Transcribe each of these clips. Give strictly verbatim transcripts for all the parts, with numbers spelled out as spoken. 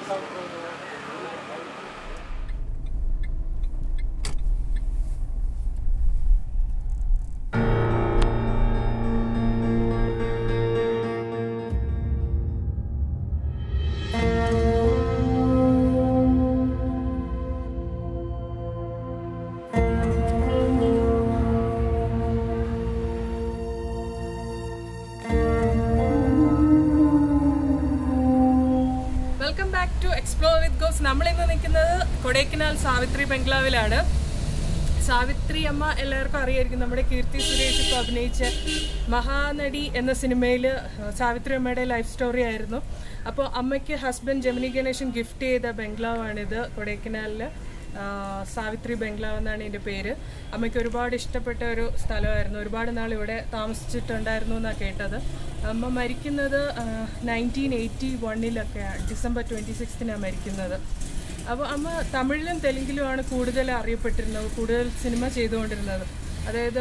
നമ്മളിന്ന് നിൽക്കുന്നത് കൊടൈക്കനാൽ സാവിത്രി ബംഗ്ലാവിലാണ്. സാവിത്രി അമ്മ എല്ലാവർക്കും അറിയായിരിക്കും. നമ്മുടെ കീർത്തി സുരേഷ് ഇപ്പോൾ അഭിനയിച്ച മഹാനടി എന്ന സിനിമയിൽ സാവിത്രി അമ്മയുടെ ലൈഫ് സ്റ്റോറി ആയിരുന്നു. അപ്പോൾ അമ്മയ്ക്ക് ഹസ്ബൻഡ് ജെമിനി ഗണേശൻ ഗിഫ്റ്റ് ചെയ്ത ബംഗ്ലാവാണിത്. കൊടൈക്കനാലിൽ സാവിത്രി ബംഗ്ലാവ് എന്നാണ് ഇതിൻ്റെ പേര്. അമ്മയ്ക്ക് ഒരുപാട് ഇഷ്ടപ്പെട്ട ഒരു സ്ഥലമായിരുന്നു. ഒരുപാട് നാൾ ഇവിടെ താമസിച്ചിട്ടുണ്ടായിരുന്നു എന്നാണ് കേട്ടത്. അമ്മ മരിക്കുന്നത് നയൻറ്റീൻ എയ്റ്റി വണ്ണിലൊക്കെയാണ്, ഡിസംബർ ട്വൻറ്റി സിക്സ്തിനാണ് മരിക്കുന്നത്. അപ്പോൾ അമ്മ തമിഴിലും തെലുങ്കിലുമാണ് കൂടുതൽ അറിയപ്പെട്ടിരുന്നത്, കൂടുതൽ സിനിമ ചെയ്തുകൊണ്ടിരുന്നത്. അതായത്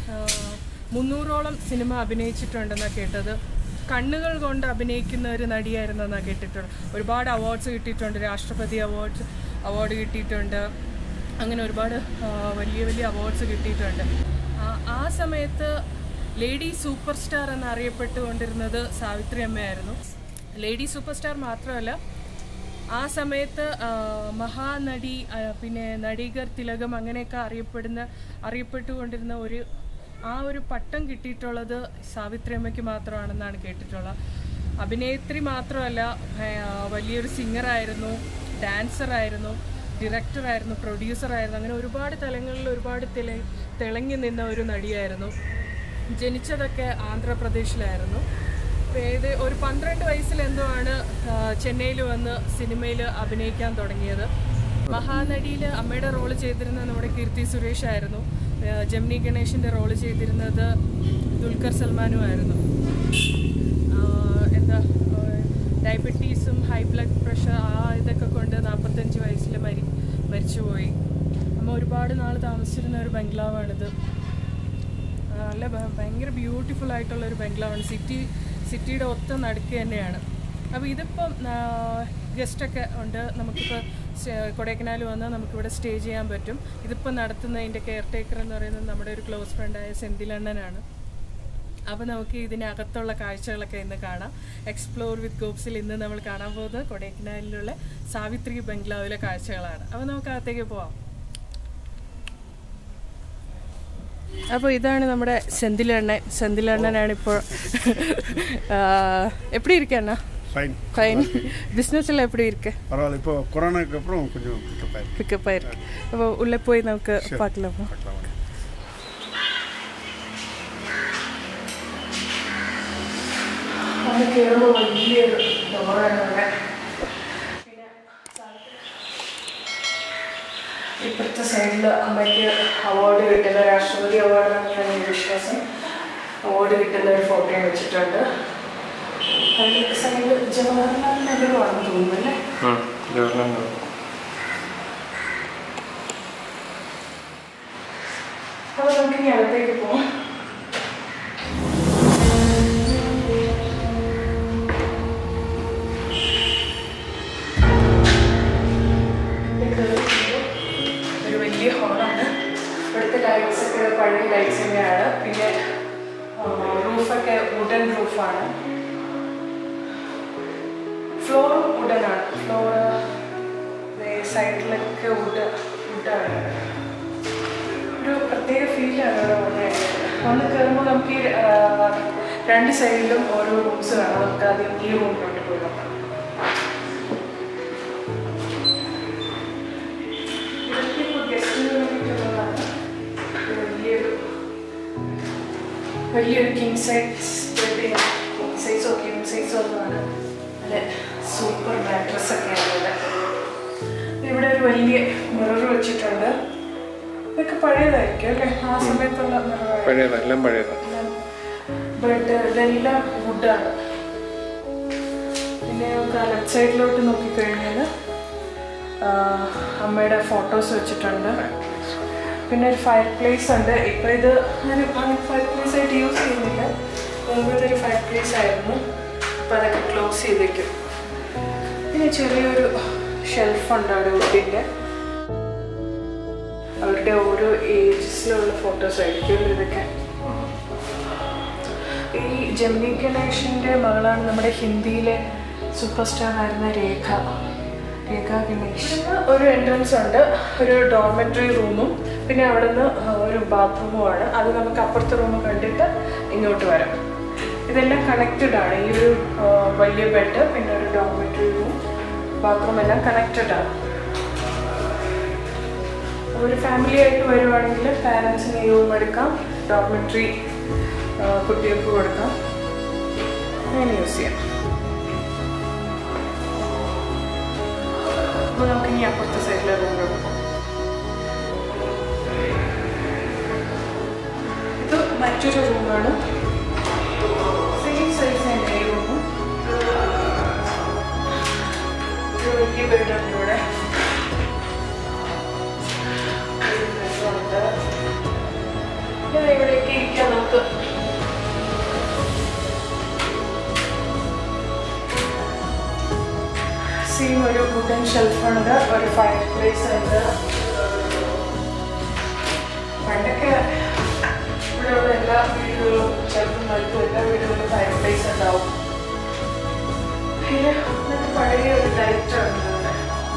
മുന്നൂറോളം സിനിമ അഭിനയിച്ചിട്ടുണ്ടെന്നാണ് കേട്ടത്. കണ്ണുകൾ കൊണ്ട് അഭിനയിക്കുന്ന ഒരു നടിയായിരുന്നെന്നാണ് കേട്ടിട്ടുണ്ട്. ഒരുപാട് അവാർഡ്സ് കിട്ടിയിട്ടുണ്ട്. രാഷ്ട്രപതി അവാർഡ്സ് അവാർഡ് കിട്ടിയിട്ടുണ്ട്. അങ്ങനെ ഒരുപാട് വലിയ വലിയ അവാർഡ്സ് കിട്ടിയിട്ടുണ്ട്. ആ സമയത്ത് ലേഡി സൂപ്പർ സ്റ്റാർ എന്നറിയപ്പെട്ടുകൊണ്ടിരുന്നത് സാവിത്രി അമ്മയായിരുന്നു. ലേഡി സൂപ്പർ സ്റ്റാർ മാത്രമല്ല, ആ സമയത്ത് മഹാനടി, പിന്നെ നടികർ തിലകം അങ്ങനെയൊക്കെ അറിയപ്പെടുന്ന അറിയപ്പെട്ടുകൊണ്ടിരുന്ന ഒരു ആ ഒരു പട്ടം കിട്ടിയിട്ടുള്ളത് സാവിത്രി അമ്മയ്ക്ക് മാത്രമാണെന്നാണ് കേട്ടിട്ടുള്ളത്. അഭിനേത്രി മാത്രമല്ല, വലിയൊരു സിംഗറായിരുന്നു, ഡാൻസറായിരുന്നു, ഡയറക്ടറായിരുന്നു, പ്രൊഡ്യൂസറായിരുന്നു. അങ്ങനെ ഒരുപാട് തലങ്ങളിൽ ഒരുപാട് തിള തിളങ്ങി നിന്ന ഒരു നടിയായിരുന്നു. ജനിച്ചതൊക്കെ ആന്ധ്രാപ്രദേശിലായിരുന്നു. ഏത് ഒരു പന്ത്രണ്ട് വയസ്സിലെന്തോ ആണ് ചെന്നൈയിൽ വന്ന് സിനിമയിൽ അഭിനയിക്കാൻ തുടങ്ങിയത്. മഹാനടിയിൽ അമ്മയുടെ റോള് ചെയ്തിരുന്നത് നമ്മുടെ കീർത്തി സുരേഷ് ആയിരുന്നു. ജെമിനി ഗണേശൻ്റെ റോള് ചെയ്തിരുന്നത് ദുൽഖർ സൽമാനുമായിരുന്നു. എന്താ ഡയബറ്റീസും ഹൈ ബ്ലഡ് പ്രഷർ ആ ഇതൊക്കെ കൊണ്ട് നാൽപ്പത്തഞ്ച് വയസ്സിൽ മരി മരിച്ചുപോയി. അമ്മ ഒരുപാട് നാൾ താമസിച്ചിരുന്ന ഒരു ബംഗ്ലാവാണിത്. നല്ല ഭയങ്കര ബ്യൂട്ടിഫുൾ ആയിട്ടുള്ളൊരു ബംഗ്ലാവാണ്. സിറ്റി സിറ്റിയുടെ ഒത്ത നടുക്ക് തന്നെയാണ്. അപ്പോൾ ഇതിപ്പം ഗസ്റ്റൊക്കെ ഉണ്ട്. നമുക്കിപ്പോൾ കൊടൈക്കനാൽ വന്നാൽ നമുക്കിവിടെ സ്റ്റേ ചെയ്യാൻ പറ്റും. ഇതിപ്പോൾ നടത്തുന്നതിൻ്റെ കെയർ ടേക്കർ എന്ന് പറയുന്നത് നമ്മുടെ ഒരു ക്ലോസ് ഫ്രണ്ടായ സെന്തിലണ്ണനാണ്. അപ്പോൾ നമുക്ക് ഇതിനകത്തുള്ള കാഴ്ചകളൊക്കെ ഇന്ന് കാണാം. എക്സ്പ്ലോർ വിത്ത് ഗോപ്സിൽ ഇന്ന് നമ്മൾ കാണാൻ പോകുന്നത് കൊടൈക്കനാലിലുള്ള സാവിത്രി ബംഗ്ലാവിലെ കാഴ്ചകളാണ്. അപ്പോൾ നമുക്ക് അകത്തേക്ക് പോവാം. അപ്പോൾ ഇതാണ് നമ്മുടെ സെന്തിലണ്ണൻ. സെന്തിലണ്ണനാണ് ഇപ്പോൾ. எப்படி இருக்கு அண்ணா? Fine fine. பிஸ்னஸ்ல எப்படி இருக்கு? பரவாயில்ல. இப்போ கொரோனாக்கு அப்புறம் கொஞ்சம் பிக்கப் ஆயிருக்கு. பிக்கப் ஆயிருக்கு. அப்போ உள்ளே போய் നമുക്ക് பார்க்கலாமா? അത് കയറുമ്പോൾ വലിയൊരു ഡോറാണ്. ഇപ്പോഴത്തെ സൈഡിൽ അമ്മയ്ക്ക് അവാർഡ് കിട്ടുന്ന, രാഷ്ട്രപതി അവാർഡാണ് എൻ്റെ വിശ്വാസം, അവാർഡ് കിട്ടുന്ന ഒരു ഫോട്ടോയും വെച്ചിട്ടുണ്ട്. അതിൽ സൈഡിൽ ജവഹർലാൽ നെഹ്റു ആണെന്ന് തോന്നുന്നു അല്ലേ? ജവഹർലാൽ നെഹ്റു. അപ്പോൾ നമുക്ക് ഇനി അകത്തേക്ക് പോകാം. ഹോളാണ്. ഇവിടുത്തെ ലൈറ്റ്സ് ഒക്കെ പഴയ ലൈറ്റ്സ് തന്നെയാണ്. പിന്നെ റൂഫൊക്കെ വുഡൻ റൂഫാണ്. ഫ്ലോറും വുഡനാണ്. ഫ്ലോറ് സൈഡിലൊക്കെ വുഡ് വുഡാണ്. ഒരു പ്രത്യേക ഫീലാണ് ഇവിടെ വന്നത്. വന്ന് കയറുമ്പോൾ നമുക്ക് ഈ രണ്ട് സൈഡിലും ഓരോ റൂംസ് കാണാം. നമുക്ക് ആദ്യം ഈ റൂമിലോട്ട് പോയി നോക്കാം. വലിയൊരു കിങ് സൈസ് കിങ് സൈസോ കിങ് സൈസോ ഒന്നുമാണ്. നല്ല സൂപ്പർ മാട്രസ് ഒക്കെയാണ് ഇവിടെ. ഇവിടെ ഒരു വലിയ മിറർ വെച്ചിട്ടുണ്ട്. ഇതൊക്കെ പഴയതായിരിക്കും അല്ലേ? ആ സമയത്തുള്ള മിറർ. ബട്ട് ഇതെല്ലാം വുഡാണ്. പിന്നെ നമുക്ക് ലെഫ്റ്റ് സൈഡിലോട്ട് നോക്കിക്കഴിഞ്ഞാൽ അമ്മയുടെ ഫോട്ടോസ് വെച്ചിട്ടുണ്ട്. പിന്നെ ഒരു ഫയർ പ്ലേസ് ഉണ്ട്. ഇപ്പോൾ ഇത് അങ്ങനെ ഫയർ പ്ലേസ് ആയിട്ട് യൂസ് ചെയ്യുന്നില്ല. മുമ്പ് ഇതൊരു ഫയർ പ്ലേസ് ആയിരുന്നു. അപ്പോൾ അതൊക്കെ ക്ലോസ് ചെയ്തേക്കും. പിന്നെ ചെറിയൊരു ഷെൽഫുണ്ട് അവിടെ വുഡിൻ്റെ. അവരുടെ ഓരോ ഏജസിലുള്ള ഫോട്ടോസ് ആയിരിക്കും ഇതൊക്കെ. ഈ ജെമിനി ഗണേഷിൻ്റെ മകളാണ് നമ്മുടെ ഹിന്ദിയിലെ സൂപ്പർ സ്റ്റാർ ആയിരുന്ന രേഖ രേഖ ഗണേഷ്. ഒരു എൻട്രൻസ് ഉണ്ട്, ഒരു ഡോർമെറ്ററി റൂമും പിന്നെ അവിടെ നിന്ന് ഒരു ബാത്റൂമുമാണ്. അത് നമുക്ക് അപ്പുറത്തെ റൂം കണ്ടിട്ട് ഇങ്ങോട്ട് വരാം. ഇതെല്ലാം കണക്റ്റഡ് ആണ്. ഈ ഒരു വലിയ ബെഡ് പിന്നെ ഒരു ഡോർമെറ്ററി റൂം ബാത്റൂം എല്ലാം കണക്റ്റഡ് ആണ്. ഒരു ഫാമിലി ആയിട്ട് വരുവാണെങ്കിൽ പാരൻസിന് ഈ റൂം എടുക്കാം, ഡോർമെറ്ററി കുട്ടികൾക്ക് കൊടുക്കാം, അങ്ങനെ യൂസ് ചെയ്യാം. അപ്പോൾ നമുക്ക് ഇനി അപ്പുറത്തെ സൈഡിലെ റൂമിലോട്ട് പോകാം. ഇത് മറ്റൊരു റൂമാണ്. സെയിം സൈസ് തന്നെ ഈ റൂമും. ഒരു വലിയ ബെഡുണ്ട് ഇവിടെ. ഇവിടേക്ക് ഇരിക്കാം നമുക്ക്. സെയിം ഒരു വുഡൻ ഷെൽഫുണ്ട്, ഒരു ഫയർ പ്ലേസ് ഉണ്ട്. പണ്ടൊക്കെ ഇവിടെയുള്ള എല്ലാ വീടുകളും ചെറുതും വലുതും എല്ലാ വീടുകളിലും ഫയർ പ്ലേസ് ഉണ്ടാവും. പിന്നെ നമുക്ക് പഴയ ഒരു ലൈറ്റ് ഉണ്ട് ഇവിടെ.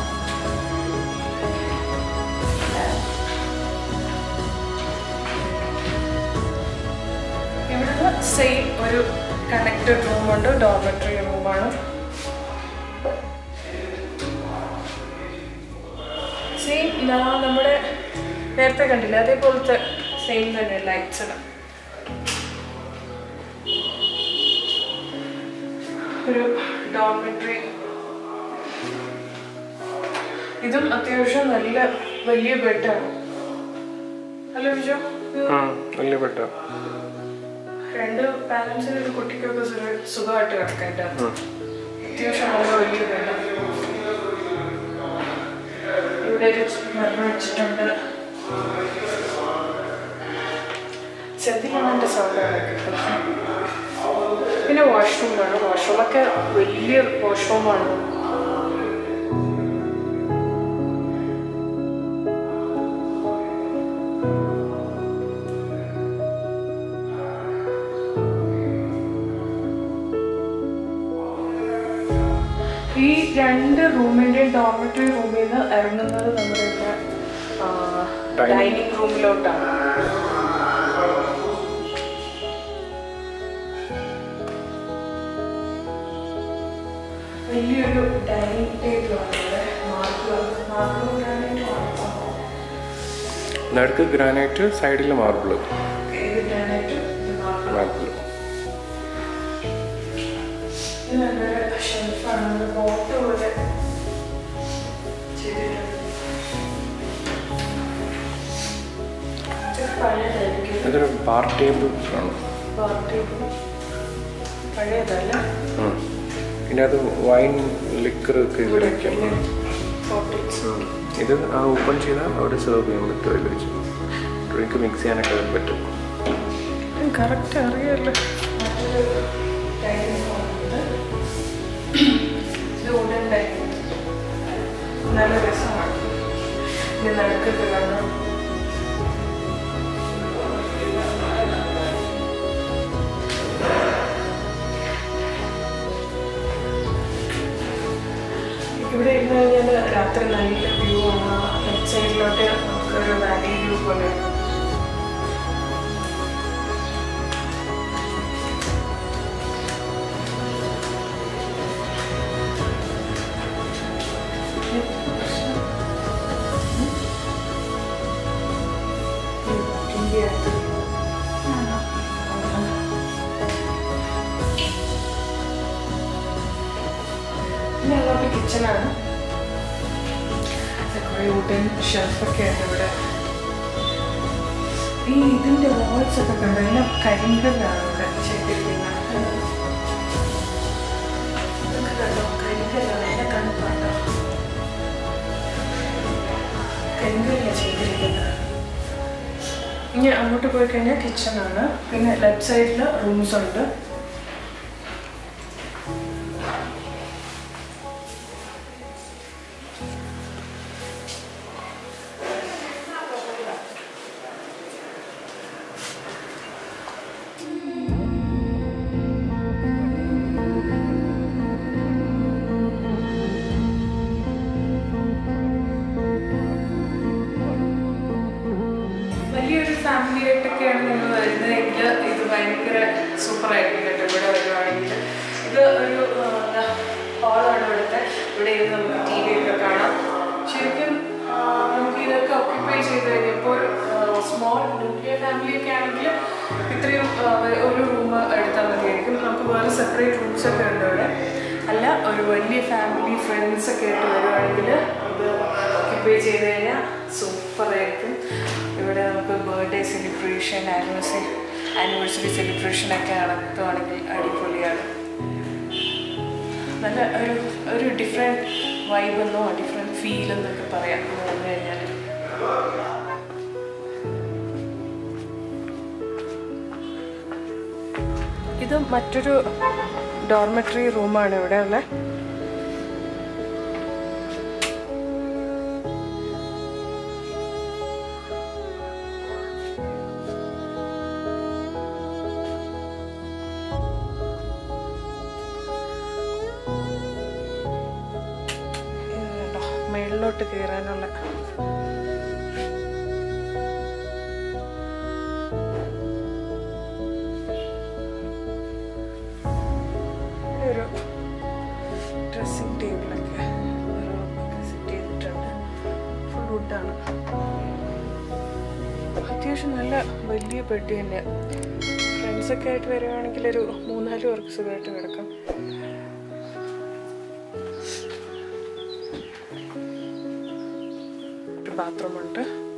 ഇവിടുന്ന് സെയിം ഒരു കണക്റ്റഡ് റൂമുണ്ട്, ഡോർമെറ്ററി റൂമാണ്. സെയിം നമ്മുടെ നേരത്തെ കണ്ടില്ല അതേപോലത്തെ സെയിം തന്നെ ലൈറ്റ്സ് ആണ്. ഒരു ഡോർമെറ്ററി. ഇതും അത്യാവശ്യം നല്ല വലിയ ബെഡാണ്. അല്ല വിജോ, വലിയ ബെഡ്. രണ്ട് പാരൻസിന് ഒരു കുട്ടിക്കൊക്കെ സുഖമായിട്ട് കിടക്കാൻ അത്യാവശ്യം നല്ല വലിയ ബെഡാണ്. ഇവിടെ ഒരു മരണം വെച്ചിട്ടുണ്ട്. ചെറുതിലാണ് എൻ്റെ സൗണ്ടാണ് കിട്ടുന്നത്. പിന്നെ വാഷ്റൂമാണ്. വാഷ്റൂമൊക്കെ വലിയ വാഷ്റൂമാണ്. ഈ രണ്ട് റൂമിൻ്റെയും ഡോർമെറ്ററി റൂമിൽ നിന്ന് ഇറങ്ങുന്നത് നമ്മുടെ ഡൈനിങ് റൂമിലോട്ടാണ്. വലിയൊരു ഡൈനിങ് ടേബിളാണ് ഇവിടെ. മാർബിൾ മാർബിൾ ഗ്രാനൈറ്റ് നടുക്ക് ഗ്രാനൈറ്റ്, സൈഡിൽ മാർബിൾ. ഏത് ഗ്രാനൈറ്റ്? മാർബിൾ. ഇത് നല്ലൊരു ഷെൽഫാണ്. ബോട്ട് പോലെ ചെയ്തിട്ടുണ്ട്. ഇതൊരു ബാർ ടേബിൾ ആണ്. ബാർ ടേബിൾ പഴയതല്ല. പിന്നെ അത് വൈൻ ലിക്കർ ഒക്കെ ഇതിൽ വയ്ക്കാം. ഇത് ആ ഓപ്പൺ ചെയ്താൽ അവിടെ സെർവ് ചെയ്യാൻ പറ്റും. അതിൽ വെച്ച് ഡ്രിങ്ക് മിക്സ് ചെയ്യാനൊക്കെ പറ്റും. കറക്റ്റ് അറിയാമല്ലോ. നല്ല രസമാണ്. ഇത് നടക്കത്ത് കാണാം. ഇവിടെ ഇരുന്ന് കഴിഞ്ഞാൽ രാത്രി നല്ല വ്യൂ ആണ്. ലെഫ്റ്റ് സൈഡിലോട്ട് നമുക്കൊരു വാലി വ്യൂ പോലെ. പിന്നെ അങ്ങോട്ട് കിച്ചണാണ്. കുറേ വുഡൻ ഷെൽഫൊക്കെ ഉണ്ട് ഇവിടെ. ഈ ഇതിൻ്റെ വാൾസ് ഒക്കെ കണ്ടു. എല്ലാം കരിങ്കല്ലാണ് ഇവിടെ ചെയ്തിരിക്കുന്നത്. ഇതൊക്കെ കണ്ടോ, കരിങ്കല്ലാണ്. എന്നെ കണ്ടുപാട്ടോ, കരിങ്കല്ലാണ് ചെയ്തിരിക്കുന്നത്. ഇനി അങ്ങോട്ട് പോയി കഴിഞ്ഞാൽ കിച്ചണാണ്. പിന്നെ ലെഫ്റ്റ് സൈഡിൽ റൂംസ് ഉണ്ട്. ഇത് ഒരു ഹാളാണ് ഇവിടുത്തെ. ഇവിടെ ഇരുന്ന് നമുക്ക് ടി വി ഒക്കെ കാണാം. ശരിക്കും നമുക്ക് ഇതൊക്കെ ഓക്യുപ്പൈ ചെയ്ത് കഴിഞ്ഞപ്പോൾ സ്മോൾ ന്യൂക്ലിയർ ഫാമിലിയൊക്കെ ആണെങ്കിൽ ഇത്രയും ഒരു റൂം എടുത്താൽ മതിയായിരിക്കും. നമുക്ക് വേറെ സെപ്പറേറ്റ് റൂംസൊക്കെ ഉണ്ട് ഇവിടെ. അല്ല, ഒരു വലിയ ഫാമിലി ഫ്രണ്ട്സൊക്കെ ആയിട്ട് വരുവാണെങ്കിൽ ഇത് ഓക്യുപ്പൈ ചെയ്ത് കഴിഞ്ഞാൽ സൂപ്പറായിരിക്കും. ഇവിടെ നമുക്ക് ബർത്ത്ഡേ സെലിബ്രേഷൻ, ആനിവേഴ്സറി ആനിവേഴ്സറി സെലിബ്രേഷനൊക്കെ നടത്തുവാണെങ്കിൽ അടിപൊളിയാണ്. നല്ല ഒരു ഒരു ഡിഫറെൻറ്റ് വൈബെന്നോ ഡിഫറെൻറ്റ് ഫീൽ എന്നൊക്കെ പറയാം വന്നു കഴിഞ്ഞാൽ. ഇത് മറ്റൊരു ഡോർമെട്രി റൂമാണ് ഇവിടെ ഉള്ളത്. മേളിലോട്ട് കയറാനുള്ള ഒരു ഡ്രസ്സിംഗ് ടേബിളൊക്കെ സെറ്റ് ചെയ്തിട്ടുണ്ട്. ഫുൾ വുഡാണ്. അത്യാവശ്യം നല്ല വലിയ ബെഡ് തന്നെയാണ്. ഫ്രണ്ട്സൊക്കെ ആയിട്ട് വരുവാണെങ്കിൽ ഒരു മൂന്നാല് പേർക്ക് സുഖമായിട്ട് കിടക്കാം. ബാത്റൂം ഉണ്ട്.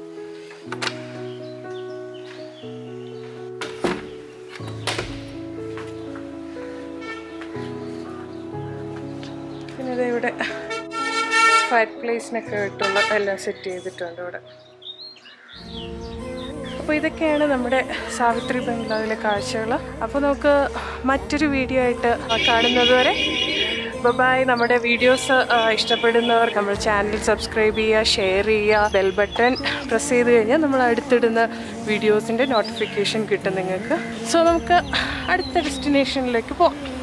പിന്നെ ഇത് ഇവിടെ ഫയർ പ്ലേസിനൊക്കെ ആയിട്ടുള്ള എല്ലാം സെറ്റ് ചെയ്തിട്ടുണ്ട് ഇവിടെ. അപ്പോൾ ഇതൊക്കെയാണ് നമ്മുടെ സാവിത്രി ബംഗ്ലാവിലെ കാഴ്ചകൾ. അപ്പോൾ നമുക്ക് മറ്റൊരു വീഡിയോ ആയിട്ട് കാണുന്നത് വരെ ബൈ. നമ്മുടെ വീഡിയോസ് ഇഷ്ടപ്പെടുന്നവർ നമ്മുടെ ചാനൽ സബ്സ്ക്രൈബ് ചെയ്യുക, ഷെയർ ചെയ്യുക, ബെൽ ബട്ടൺ പ്രസ് ചെയ്ത് കഴിഞ്ഞാൽ നമ്മൾ അടുത്തിടുന്ന വീഡിയോസിൻ്റെ നോട്ടിഫിക്കേഷൻ കിട്ടും നിങ്ങൾക്ക്. സോ നമുക്ക് അടുത്ത ഡെസ്റ്റിനേഷനിലേക്ക് പോകാം.